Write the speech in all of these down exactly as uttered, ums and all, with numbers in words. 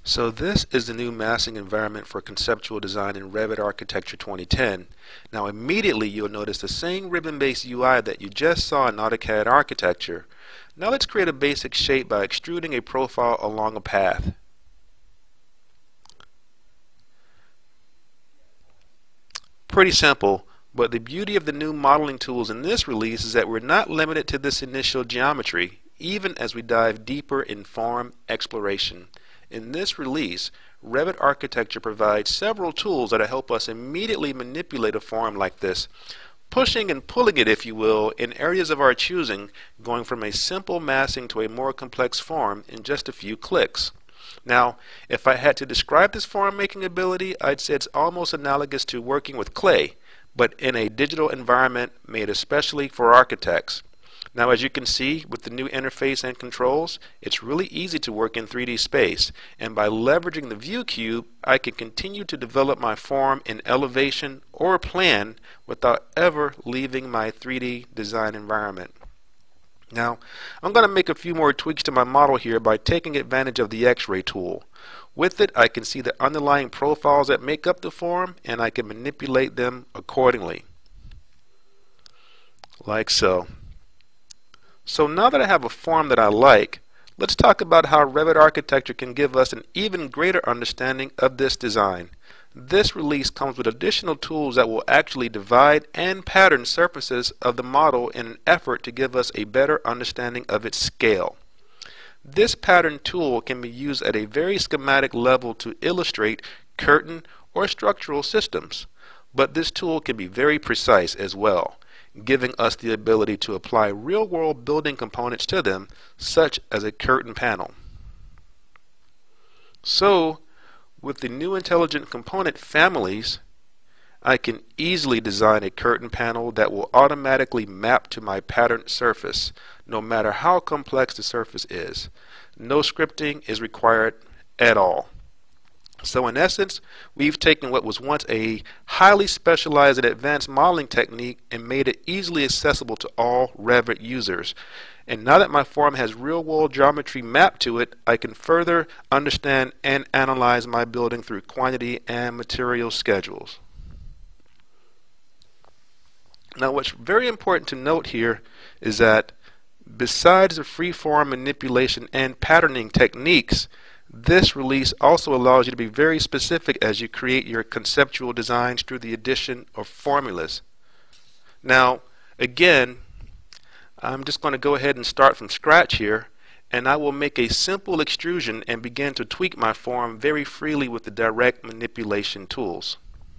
So this is the new massing environment for conceptual design in Revit Architecture twenty ten. Now immediately you'll notice the same ribbon-based U I that you just saw in AutoCAD Architecture. Now let's create a basic shape by extruding a profile along a path. Pretty simple, but the beauty of the new modeling tools in this release is that we're not limited to this initial geometry, even as we dive deeper in form exploration. In this release, Revit Architecture provides several tools that help us immediately manipulate a form like this, pushing and pulling it, if you will, in areas of our choosing, going from a simple massing to a more complex form in just a few clicks. Now, if I had to describe this form making ability, I'd say it's almost analogous to working with clay, but in a digital environment made especially for architects. Now, as you can see with the new interface and controls, it's really easy to work in three D space, and by leveraging the view cube, I can continue to develop my form in elevation or plan without ever leaving my three D design environment. Now, I'm going to make a few more tweaks to my model here by taking advantage of the X-ray tool. With it, I can see the underlying profiles that make up the form, and I can manipulate them accordingly, like so. So now that I have a form that I like, let's talk about how Revit Architecture can give us an even greater understanding of this design. This release comes with additional tools that will actually divide and pattern surfaces of the model in an effort to give us a better understanding of its scale. This pattern tool can be used at a very schematic level to illustrate curtain or structural systems, but this tool can be very precise as well, giving us the ability to apply real-world building components to them, such as a curtain panel. So, with the new intelligent component families, I can easily design a curtain panel that will automatically map to my patterned surface, no matter how complex the surface is. No scripting is required at all. So in essence, we've taken what was once a highly specialized and advanced modeling technique and made it easily accessible to all Revit users. And now that my form has real-world geometry mapped to it, I can further understand and analyze my building through quantity and material schedules. Now what's very important to note here is that besides the free-form manipulation and patterning techniques, this release also allows you to be very specific as you create your conceptual designs through the addition of formulas. Now, again, I'm just going to go ahead and start from scratch here, and I will make a simple extrusion and begin to tweak my form very freely with the direct manipulation tools.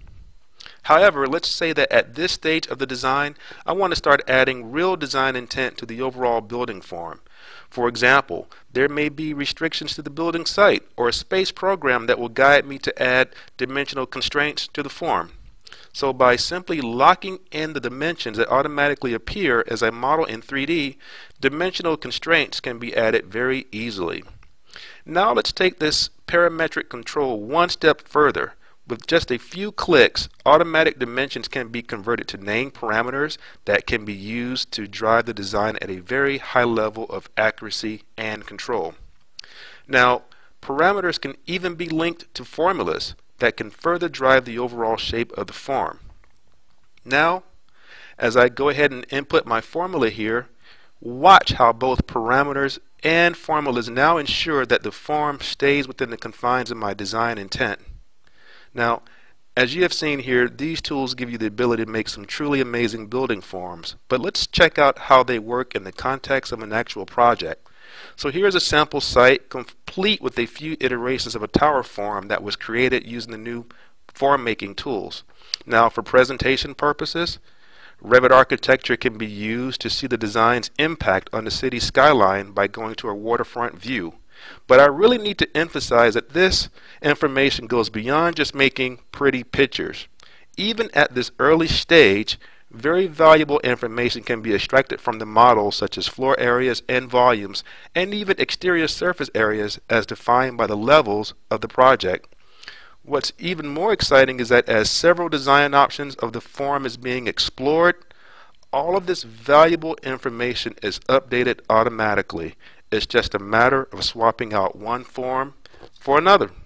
However, let's say that at this stage of the design, I want to start adding real design intent to the overall building form. For example, there may be restrictions to the building site or a space program that will guide me to add dimensional constraints to the form. So by simply locking in the dimensions that automatically appear as I model in three D, dimensional constraints can be added very easily. Now let's take this parametric control one step further. With just a few clicks, automatic dimensions can be converted to named parameters that can be used to drive the design at a very high level of accuracy and control. Now, parameters can even be linked to formulas that can further drive the overall shape of the form. Now, as I go ahead and input my formula here, watch how both parameters and formulas now ensure that the form stays within the confines of my design intent. Now, as you have seen here, these tools give you the ability to make some truly amazing building forms, but let's check out how they work in the context of an actual project. So here's a sample site complete with a few iterations of a tower form that was created using the new form making tools. Now, for presentation purposes, Revit Architecture can be used to see the design's impact on the city skyline by going to a waterfront view. But I really need to emphasize that this information goes beyond just making pretty pictures. Even at this early stage, very valuable information can be extracted from the model, such as floor areas and volumes, and even exterior surface areas as defined by the levels of the project. What's even more exciting is that as several design options of the form is being explored, all of this valuable information is updated automatically. It's just a matter of swapping out one form for another.